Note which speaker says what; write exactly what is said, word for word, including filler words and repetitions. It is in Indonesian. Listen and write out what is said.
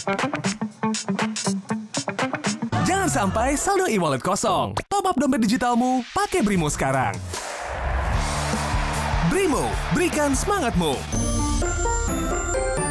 Speaker 1: Jangan sampai saldo e-wallet kosong. Top up dompet digitalmu pakai Brimo sekarang. Brimo, berikan semangatmu.